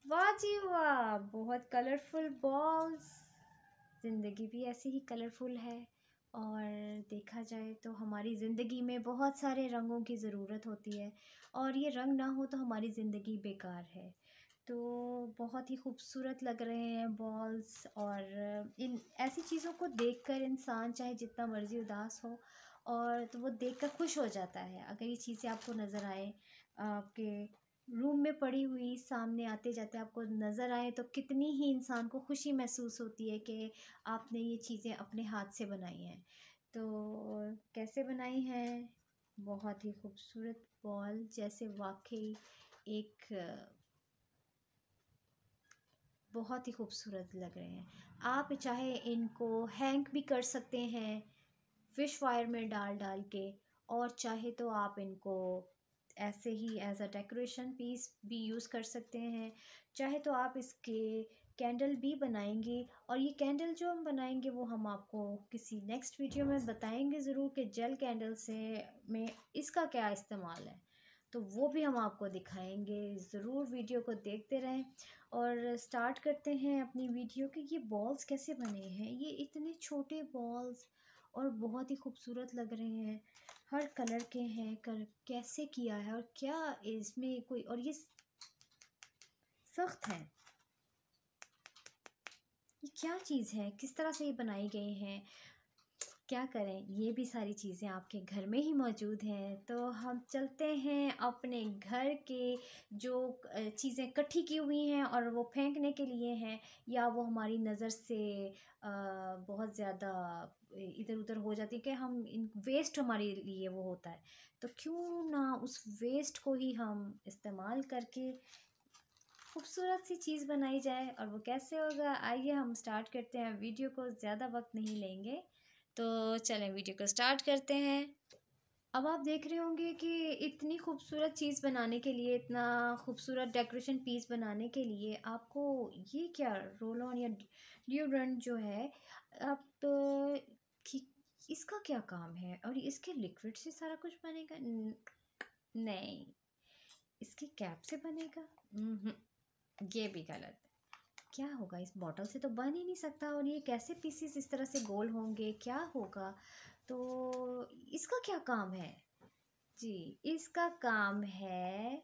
वाह जी वाह, बहुत कलरफुल बॉल्स। ज़िंदगी भी ऐसी ही कलरफुल है। और देखा जाए तो हमारी ज़िंदगी में बहुत सारे रंगों की ज़रूरत होती है, और ये रंग ना हो तो हमारी ज़िंदगी बेकार है। तो बहुत ही खूबसूरत लग रहे हैं बॉल्स, और इन ऐसी चीज़ों को देखकर इंसान चाहे जितना मर्ज़ी उदास हो, और तो वो देखकर खुश हो जाता है। अगर ये चीज़ें आपको नज़र आए, आपके रूम में पड़ी हुई सामने आते जाते आपको नज़र आए, तो कितनी ही इंसान को खुशी महसूस होती है कि आपने ये चीज़ें अपने हाथ से बनाई हैं। तो कैसे बनाई हैं? बहुत ही खूबसूरत बॉल, जैसे वाक़ई एक बहुत ही खूबसूरत लग रहे हैं। आप चाहे इनको हैंग भी कर सकते हैं फिश फायर में डाल डाल के, और चाहे तो आप इनको ऐसे ही एज अ डेकोरेशन पीस भी यूज़ कर सकते हैं। चाहे तो आप इसके कैंडल भी बनाएंगे, और ये कैंडल जो हम बनाएंगे वो हम आपको किसी नेक्स्ट वीडियो में बताएंगे ज़रूर कि जेल कैंडल से में इसका क्या इस्तेमाल है। तो वो भी हम आपको दिखाएंगे। ज़रूर वीडियो को देखते रहें। और स्टार्ट करते हैं अपनी वीडियो कि ये बॉल्स कैसे बने हैं। ये इतने छोटे बॉल्स और बहुत ही खूबसूरत लग रहे हैं, हर कलर के हैं। कैसे किया है, और क्या इसमें कोई, और ये सख्त है, ये क्या चीज़ है, किस तरह से ये बनाई गई हैं, क्या करें। ये भी सारी चीज़ें आपके घर में ही मौजूद हैं। तो हम चलते हैं अपने घर के जो चीज़ें इकट्ठी की हुई हैं और वो फेंकने के लिए हैं, या वो हमारी नज़र से बहुत ज़्यादा इधर उधर हो जाती है कि हम इन वेस्ट हमारे लिए वो होता है। तो क्यों ना उस वेस्ट को ही हम इस्तेमाल करके खूबसूरत सी चीज़ बनाई जाए। और वो कैसे होगा, आइए हम स्टार्ट करते हैं। वीडियो को ज़्यादा वक्त नहीं लेंगे, तो चलें वीडियो को स्टार्ट करते हैं। अब आप देख रहे होंगे कि इतनी खूबसूरत चीज़ बनाने के लिए, इतना खूबसूरत डेकोरेशन पीस बनाने के लिए आपको ये क्या रोल ऑन या डिओड्रेंट जो है, आप कि इसका क्या काम है, और इसके लिक्विड से सारा कुछ बनेगा? नहीं, इसकी कैप से बनेगा? ये भी गलत। क्या होगा, इस बॉटल से तो बन ही नहीं सकता, और ये कैसे पीसीस इस तरह से गोल होंगे, क्या होगा? तो इसका क्या काम है? जी, इसका काम है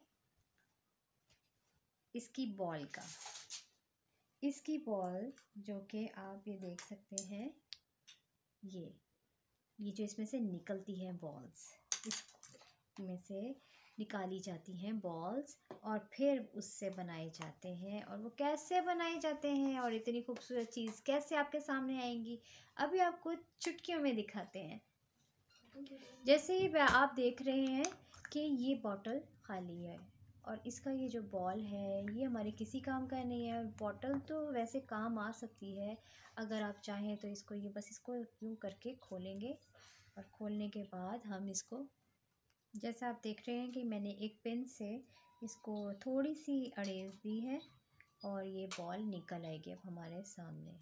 इसकी बॉल का। इसकी बॉल, जो कि आप ये देख सकते हैं, ये ये जो इसमें से निकलती हैं बॉल्स, इसमें से निकाली जाती हैं बॉल्स, और फिर उससे बनाए जाते हैं। और वो कैसे बनाए जाते हैं, और इतनी खूबसूरत चीज़ कैसे आपके सामने आएंगी, अभी आपको चुटकियों में दिखाते हैं। जैसे ही आप देख रहे हैं कि ये बॉटल खाली है, और इसका ये जो बॉल है ये हमारे किसी काम का नहीं है। बॉटल तो वैसे काम आ सकती है अगर आप चाहें तो। इसको ये बस इसको यूँ करके खोलेंगे, और खोलने के बाद हम इसको, जैसा आप देख रहे हैं कि मैंने एक पेन से इसको थोड़ी सी अड़ेस दी है, और ये बॉल निकल आएगी अब हमारे सामने।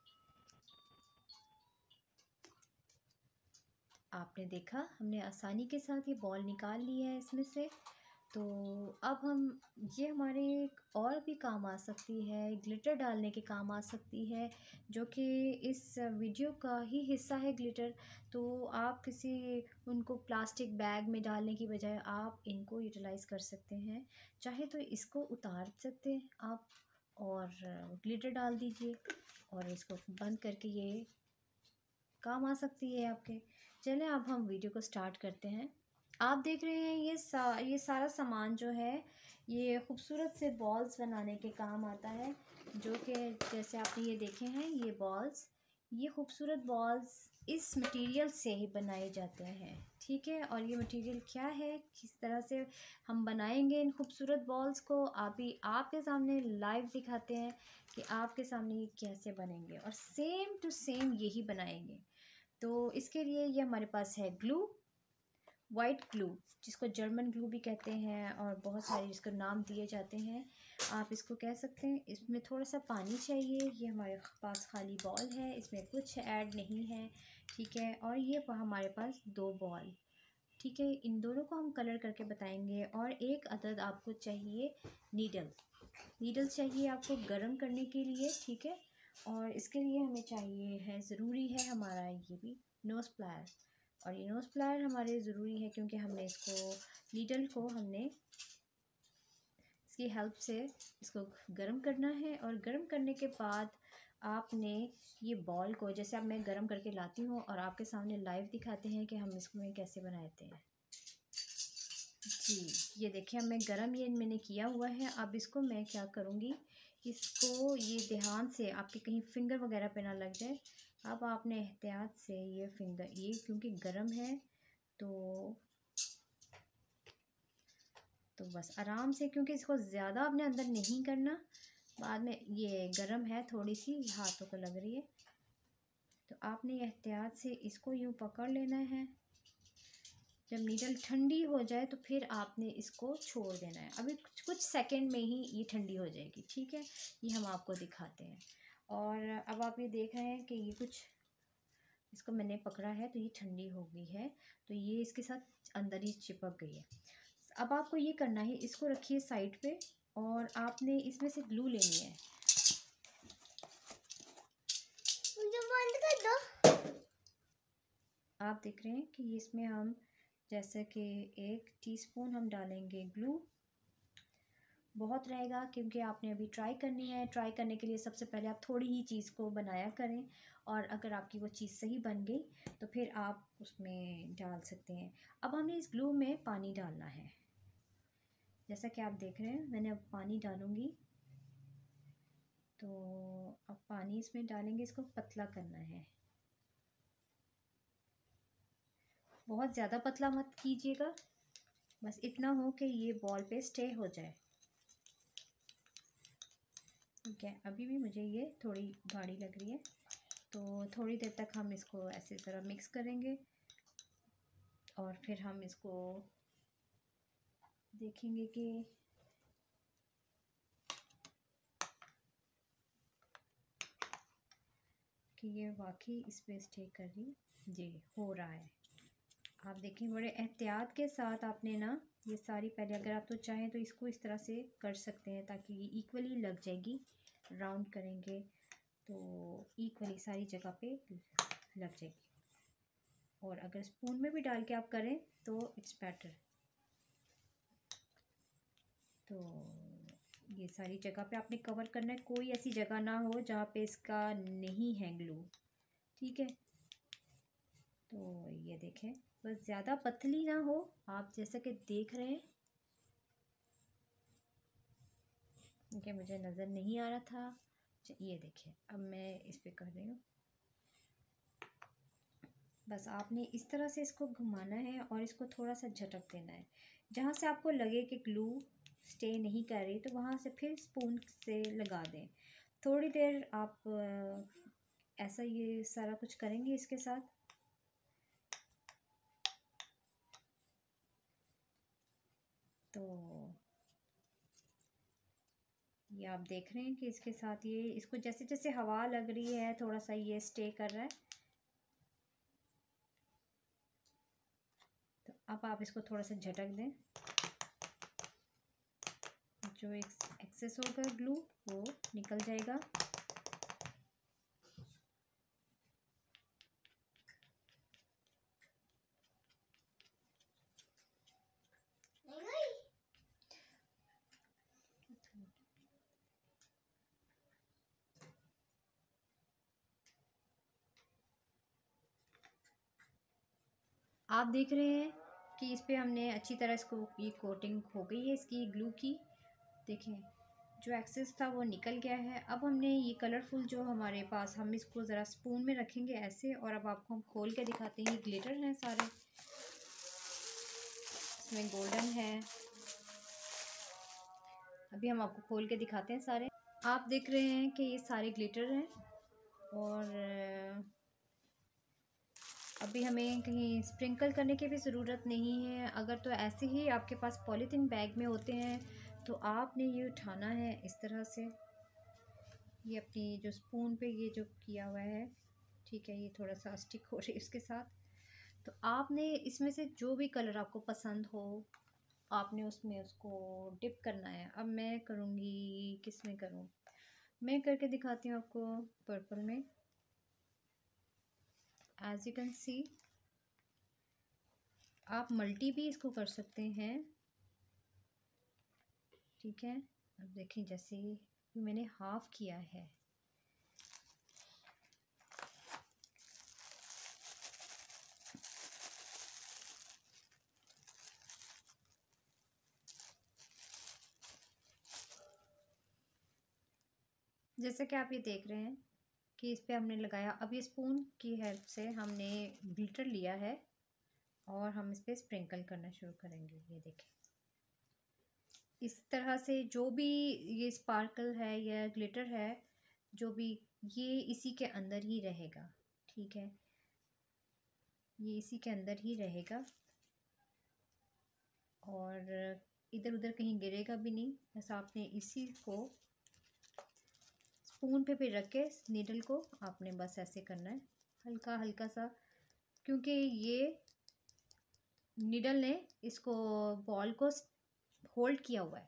आपने देखा, हमने आसानी के साथ ये बॉल निकाल ली है इसमें से। तो अब हम, ये हमारे एक और भी काम आ सकती है, ग्लिटर डालने के काम आ सकती है, जो कि इस वीडियो का ही हिस्सा है ग्लिटर। तो आप किसी उनको प्लास्टिक बैग में डालने की बजाय आप इनको यूटिलाइज़ कर सकते हैं। चाहे तो इसको उतार सकते हैं आप, और ग्लिटर डाल दीजिए, और इसको बंद करके ये काम आ सकती है आपके। चलें अब हम वीडियो को स्टार्ट करते हैं। आप देख रहे हैं ये सारा सामान जो है, ये खूबसूरत से बॉल्स बनाने के काम आता है, जो कि जैसे आपने ये देखे हैं ये बॉल्स, ये खूबसूरत बॉल्स इस मटेरियल से ही बनाए जाते हैं। ठीक है, और ये मटेरियल क्या है, किस तरह से हम बनाएंगे इन खूबसूरत बॉल्स को, अभी आपके सामने लाइव दिखाते हैं कि आपके सामने ये कैसे बनेंगे, और सेम टू सेम यही बनाएंगे। तो इसके लिए ये हमारे पास है ग्लू, वाइट ग्लू, जिसको जर्मन ग्लू भी कहते हैं, और बहुत सारे इसको नाम दिए जाते हैं, आप इसको कह सकते हैं। इसमें थोड़ा सा पानी चाहिए। ये हमारे पास खाली बॉल है, इसमें कुछ ऐड नहीं है। ठीक है, और ये हमारे पास 2 बॉल, ठीक है, इन दोनों को हम कलर करके बताएंगे। और एक अदद आपको चाहिए नीडल चाहिए आपको गरम करने के लिए, ठीक है। और इसके लिए हमें चाहिए है, ज़रूरी है हमारा ये भी नोज़ प्लायर। और ये नोज़ प्लायर हमारे ज़रूरी है क्योंकि हमने इसको नीडल को हमने इसकी हेल्प से इसको गरम करना है। और गरम करने के बाद आपने ये बॉल को, जैसे अब मैं गरम करके लाती हूँ और आपके सामने लाइव दिखाते हैं कि हम इसको कैसे बनाते हैं। जी, ये देखिए अब मैं गरम ये मैंने किया हुआ है। अब इसको मैं क्या करूँगी, इसको ये ध्यान से आपके कहीं फिंगर वगैरह पे ना लग जाए। अब आपने एहतियात से ये फिंगर, ये क्योंकि गरम है तो बस आराम से, क्योंकि इसको ज़्यादा आपने अंदर नहीं करना, बाद में ये गरम है, थोड़ी सी हाथों को लग रही है, तो आपने एहतियात से इसको यूँ पकड़ लेना है। जब नीडल ठंडी हो जाए तो फिर आपने इसको छोड़ देना है। अभी कुछ सेकंड में ही ये ठंडी हो जाएगी, ठीक है। ये हम आपको दिखाते हैं। और अब आप ये देख रहे हैं कि ये कुछ, इसको मैंने पकड़ा है तो ये ठंडी हो गई है, तो ये इसके साथ अंदर ही चिपक गई है। अब आपको ये करना है, इसको रखिए साइड पे और आपने इसमें से ग्लू लेनी है। मुझे बंद कर दो। आप देख रहे हैं कि इसमें हम जैसे कि 1 टीस्पून हम डालेंगे ग्लू। बहुत रहेगा क्योंकि आपने अभी ट्राई करनी है। ट्राई करने के लिए सबसे पहले आप थोड़ी ही चीज़ को बनाया करें, और अगर आपकी वो चीज़ सही बन गई तो फिर आप उसमें डाल सकते हैं। अब हमें इस ग्लू में पानी डालना है, जैसा कि आप देख रहे हैं। मैंने अब पानी डालूँगी, तो अब पानी इसमें डालेंगे, इसको पतला करना है। बहुत ज़्यादा पतला मत कीजिएगा, बस इतना हो कि ये बॉल पे स्टे हो जाए, ठीक है। अभी भी मुझे ये थोड़ी गाढ़ी लग रही है, तो थोड़ी देर तक हम इसको ऐसे ज़रा मिक्स करेंगे और फिर हम इसको देखेंगे कि ये वाकई इस पे स्टे कर रही जी हो रहा है। आप देखें, बड़े एहतियात के साथ आपने ना ये सारी, पहले अगर आप तो चाहें तो इसको इस तरह से कर सकते हैं ताकि ये इक्वली लग जाएगी। राउंड करेंगे तो इक्वली सारी जगह पे लग जाएगी। और अगर स्पून में भी डाल के आप करें तो इट्स बेटर। तो ये सारी जगह पे आपने कवर करना है, कोई ऐसी जगह ना हो जहाँ पे इसका नहीं है ग्लू, ठीक है। तो ये देखें, बस ज़्यादा पतली ना हो, आप जैसा कि देख रहे हैं कि मुझे नज़र नहीं आ रहा था। ये देखिए अब मैं इस पे कर रही हूँ। बस आपने इस तरह से इसको घुमाना है और इसको थोड़ा सा झटक देना है। जहाँ से आपको लगे कि ग्लू स्टे नहीं कर रही तो वहाँ से फिर स्पून से लगा दें। थोड़ी देर आप ऐसा ये सारा कुछ करेंगे इसके साथ। तो ये आप देख रहे हैं कि इसके साथ ये, इसको जैसे जैसे हवा लग रही है थोड़ा सा ये स्टे कर रहा है। तो अब आप इसको थोड़ा सा झटक दें, जो एक्सेस होगा ग्लू वो निकल जाएगा। आप देख रहे हैं कि इस पे हमने अच्छी तरह इसको, ये कोटिंग हो गई है इसकी ग्लू की। देखें जो एक्सेस था वो निकल गया है। अब हमने ये कलरफुल जो हमारे पास, हम इसको ज़रा स्पून में रखेंगे ऐसे, और अब आपको हम खोल के दिखाते हैं। ये ग्लिटर हैं सारे, इसमें गोल्डन है। अभी हम आपको खोल के दिखाते हैं सारे। आप देख रहे हैं कि ये सारे ग्लिटर हैं, और अभी हमें कहीं स्प्रिंकल करने की भी ज़रूरत नहीं है। अगर तो ऐसे ही आपके पास पॉलीथीन बैग में होते हैं तो आपने ये उठाना है इस तरह से, ये अपनी जो स्पून पे ये जो किया हुआ है, ठीक है, ये थोड़ा सा स्टिक हो रही है इसके साथ। तो तो आपने इसमें से जो भी कलर आपको पसंद हो आपने उसमें उसको डिप करना है। अब मैं करूँगी, किस में करूँ? मैं करके दिखाती हूँ आपको पर्पल में। एज यू कैन सी आप मल्टी भी इसको कर सकते हैं, ठीक है। अब देखें जैसे मैंने हाफ किया है, जैसे कि आप ये देख रहे हैं कि इस पे हमने लगाया। अब ये स्पून की हेल्प से हमने ग्लिटर लिया है और हम इस पे स्प्रिंकल करना शुरू करेंगे। ये देखें इस तरह से जो भी ये स्पार्कल है या ग्लिटर है, जो भी ये इसी के अंदर ही रहेगा, ठीक है। ये इसी के अंदर ही रहेगा और इधर उधर कहीं गिरेगा भी नहीं। बस आपने इसी को स्पून पे रख के नीडल को आपने बस ऐसे करना है, हल्का हल्का सा, क्योंकि ये नीडल ने इसको बॉल को होल्ड किया हुआ है।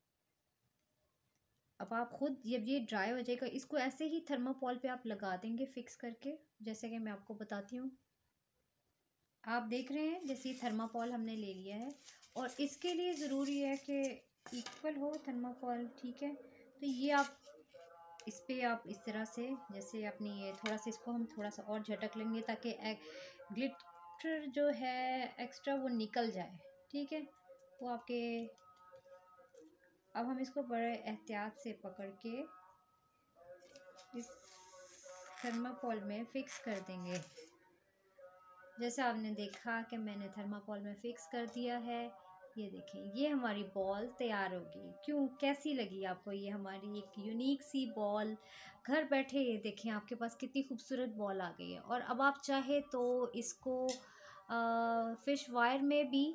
अब आप खुद जब ये ड्राई हो जाएगा इसको ऐसे ही थर्माकोल पे आप लगा देंगे फिक्स करके, जैसे कि मैं आपको बताती हूँ। आप देख रहे हैं जैसे ये थर्माकोल हमने ले लिया है और इसके लिए ज़रूरी है कि इक्वल हो थर्माकोल, ठीक है। तो ये आप इस पे आप इस तरह से जैसे अपनी ये थोड़ा सा इसको हम थोड़ा सा और झटक लेंगे ताकि ग्लिटर जो है एक्स्ट्रा वो निकल जाए, ठीक है। वो आपके अब हम इसको बड़े एहतियात से पकड़ के इस थर्माकोल में फ़िक्स कर देंगे। जैसे आपने देखा कि मैंने थर्माकोल में फ़िक्स कर दिया है। ये देखें ये हमारी बॉल तैयार होगी। क्यों, कैसी लगी आपको ये हमारी एक यूनिक सी बॉल? घर बैठे ये देखें आपके पास कितनी खूबसूरत बॉल आ गई है। और अब आप चाहे तो इसको फिश वायर में भी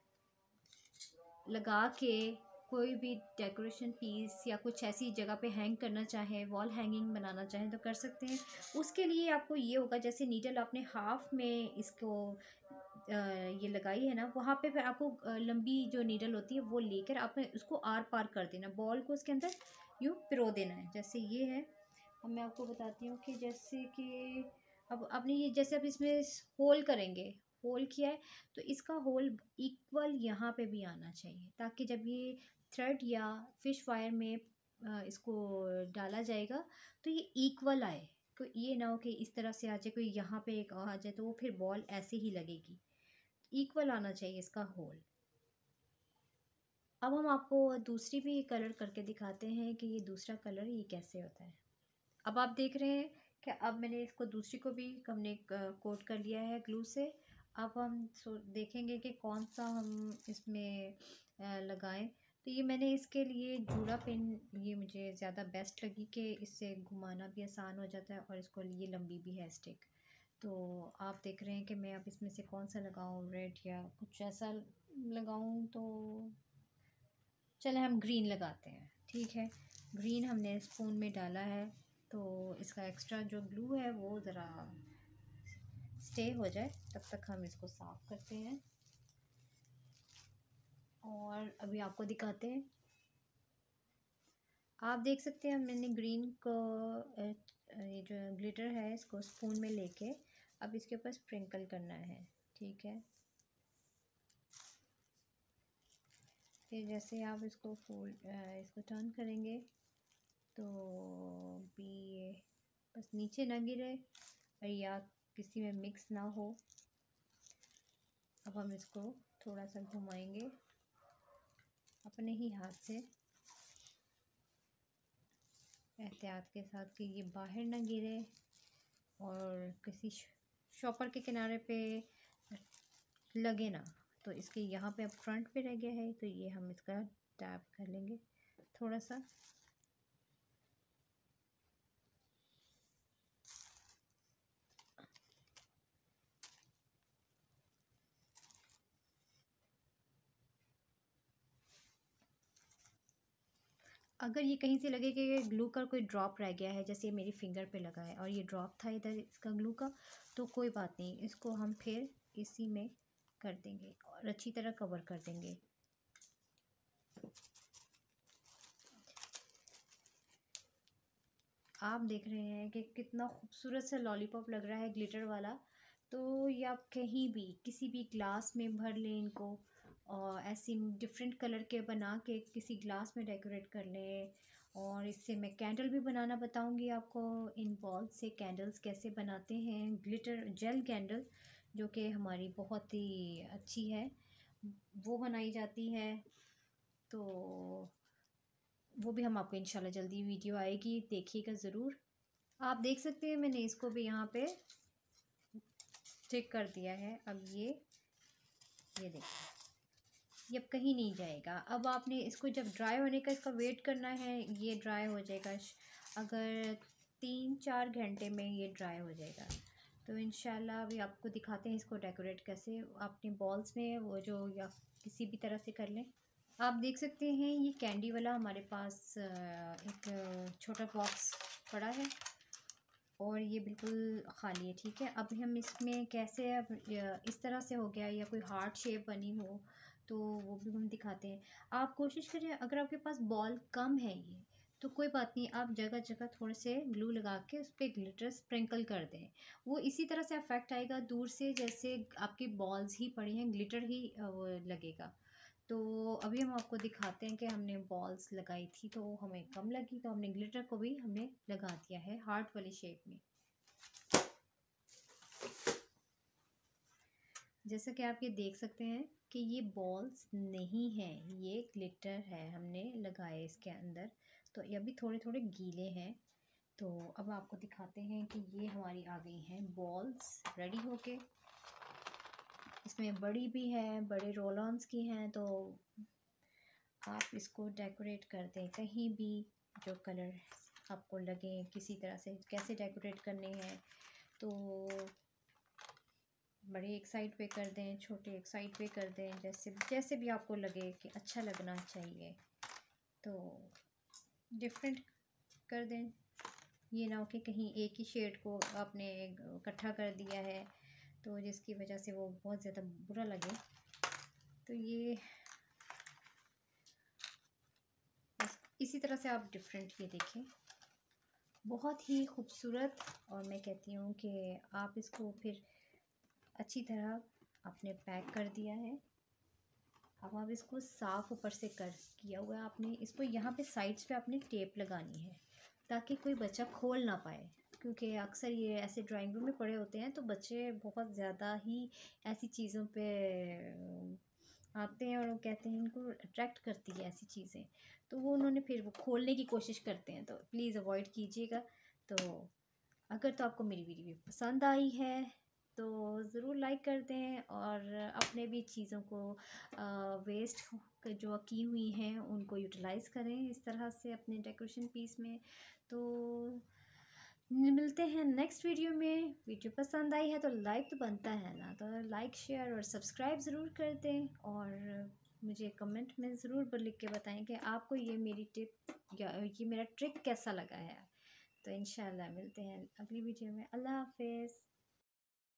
लगा के कोई भी डेकोरेशन पीस या कुछ ऐसी जगह पे हैंग करना चाहें, वॉल हैंगिंग बनाना चाहें तो कर सकते हैं। उसके लिए आपको ये होगा, जैसे नीडल आपने हाफ में इसको ये लगाई है ना, वहाँ पे फिर आपको लंबी जो नीडल होती है वो लेकर आपने उसको आर पार कर देना, बॉल को उसके अंदर यूँ पिरो देना है, जैसे ये है। अब मैं आपको बताती हूँ कि जैसे कि अब आपने ये जैसे अब इसमें होल करेंगे, होल किया है तो इसका होल इक्वल यहाँ पे भी आना चाहिए, ताकि जब ये थ्रेड या फिश वायर में इसको डाला जाएगा तो ये इक्वल आए। तो ये ना हो कि इस तरह से आ जाए, कोई यहाँ पे एक आ जाए तो वो फिर बॉल ऐसे ही लगेगी। इक्वल आना चाहिए इसका होल। अब हम आपको दूसरी भी कलर करके दिखाते हैं कि ये दूसरा कलर ये कैसे होता है। अब आप देख रहे हैं कि अब मैंने इसको दूसरी को भी हमने कोट कर लिया है ग्लू से। अब हम देखेंगे कि कौन सा हम इसमें लगाएं। तो ये मैंने इसके लिए जूड़ा पिन, ये मुझे ज़्यादा बेस्ट लगी कि इससे घुमाना भी आसान हो जाता है और इसको ये लंबी भी है स्टिक। तो आप देख रहे हैं कि मैं अब इसमें से कौन सा लगाऊं, रेड या कुछ ऐसा लगाऊं। तो चले हम ग्रीन लगाते हैं, ठीक है। ग्रीन हमने स्पून में डाला है तो इसका एक्स्ट्रा जो ग्लू है वो ज़रा स्टे हो जाए तब तक हम इसको साफ़ करते हैं। और अभी आपको दिखाते हैं। आप देख सकते हैं मैंने ग्रीन को ये जो ग्लिटर है इसको स्पून में लेके अब इसके ऊपर स्प्रिंकल करना है, ठीक है। फिर जैसे आप इसको इसको टर्न करेंगे तो भी ये बस नीचे ना गिरे और या किसी में मिक्स ना हो। अब हम इसको थोड़ा सा घुमाएंगे अपने ही हाथ से एहतियात के साथ कि ये बाहर ना गिरे और किसी शॉपर के किनारे पे लगे ना। तो इसके यहाँ पे अब फ्रंट पे रह गया है तो ये हम इसका टैप कर लेंगे थोड़ा सा। अगर ये कहीं से लगे कि ग्लू का कोई ड्रॉप रह गया है, जैसे मेरी फिंगर पे लगा है और ये ड्रॉप था इधर इसका ग्लू का, तो कोई बात नहीं, इसको हम फिर इसी में कर देंगे और अच्छी तरह कवर कर देंगे। आप देख रहे हैं कि कितना खूबसूरत सा लॉलीपॉप लग रहा है ग्लिटर वाला। तो ये आप कहीं भी किसी भी ग्लास में भर लें इनको, और ऐसे डिफरेंट कलर के बना के किसी ग्लास में डेकोरेट कर लें। और इससे मैं कैंडल भी बनाना बताऊंगी आपको। इन बॉल से कैंडल्स कैसे बनाते हैं, ग्लिटर जेल कैंडल, जो कि हमारी बहुत ही अच्छी है, वो बनाई जाती है। तो वो भी हम आपको इंशाल्लाह जल्दी वीडियो आएगी, देखिएगा ज़रूर। आप देख सकते हैं मैंने इसको भी यहाँ पे स्टिक कर दिया है। अब ये देखिए, ये अब कहीं नहीं जाएगा। अब आपने इसको जब ड्राई होने का इसका वेट करना है, ये ड्राई हो जाएगा अगर 3-4 घंटे में ये ड्राई हो जाएगा। तो इंशाल्लाह अभी आपको दिखाते हैं इसको डेकोरेट कैसे अपने बॉल्स में, वो जो या किसी भी तरह से कर लें। आप देख सकते हैं ये कैंडी वाला हमारे पास एक छोटा बॉक्स पड़ा है और ये बिल्कुल ख़ाली है, ठीक है। अब हम इसमें कैसे, अब इस तरह से हो गया या कोई हार्ट शेप बनी हो तो वो भी हम दिखाते हैं। आप कोशिश करें, अगर आपके पास बॉल कम है ये तो कोई बात नहीं, आप जगह जगह थोड़े से ग्लू लगा के उस पर ग्लिटर स्प्रिंकल कर दें। वो इसी तरह से अफेक्ट आएगा दूर से, जैसे आपकी बॉल्स ही पड़ी हैं, ग्लिटर ही वो लगेगा। तो अभी हम आपको दिखाते हैं कि हमने बॉल्स लगाई थी तो हमें कम लगी, तो हमने ग्लिटर को भी हमने लगा दिया है हार्ट वाली शेप में। जैसा कि आप ये देख सकते हैं कि ये बॉल्स नहीं हैं, ये ग्लिटर है हमने लगाए इसके अंदर। तो ये अभी थोड़े थोड़े गीले हैं। तो अब आपको दिखाते हैं कि ये हमारी आ गई हैं बॉल्स रेडी होके। इसमें बड़ी भी है, बड़े रोल ऑन्स की हैं। तो आप इसको डेकोरेट कर दें कहीं भी, जो कलर आपको लगे किसी तरह से कैसे डेकोरेट करने हैं। तो बड़े एक साइड पे कर दें, छोटे एक साइड पे कर दें, जैसे जैसे भी आपको लगे कि अच्छा लगना चाहिए तो डिफरेंट कर दें। ये ना हो कि कहीं एक ही शेड को आपने इकट्ठा कर दिया है तो जिसकी वजह से वो बहुत ज़्यादा बुरा लगे। तो ये इसी तरह से आप डिफरेंट ये देखें, बहुत ही खूबसूरत। और मैं कहती हूँ कि आप इसको फिर अच्छी तरह आपने पैक कर दिया है। अब आप इसको साफ़ ऊपर से किया हुआ है आपने। इसको यहाँ पे साइड्स पे आपने टेप लगानी है ताकि कोई बच्चा खोल ना पाए, क्योंकि अक्सर ये ऐसे ड्राइंग रूम में पड़े होते हैं तो बच्चे बहुत ज़्यादा ही ऐसी चीज़ों पे आते हैं और वो कहते हैं इनको अट्रैक्ट करती है ऐसी चीज़ें, तो वो उन्होंने फिर वो खोलने की कोशिश करते हैं। तो प्लीज़ अवॉइड कीजिएगा। तो अगर तो आपको मेरी वीडियो पसंद आई है तो ज़रूर लाइक कर दें, और अपने भी चीज़ों को वेस्ट जो की हुई हैं उनको यूटिलाइज़ करें इस तरह से अपने डेकोरेशन पीस में। तो मिलते हैं नेक्स्ट वीडियो में। वीडियो पसंद आई है तो लाइक तो बनता है ना, तो लाइक शेयर और सब्सक्राइब ज़रूर कर दें। और मुझे कमेंट में ज़रूर लिख के बताएं कि आपको ये मेरी टिप या ये मेरा ट्रिक कैसा लगा है। तो इंशाल्लाह मिलते हैं अगली वीडियो में। अल्लाह हाफ़िज़।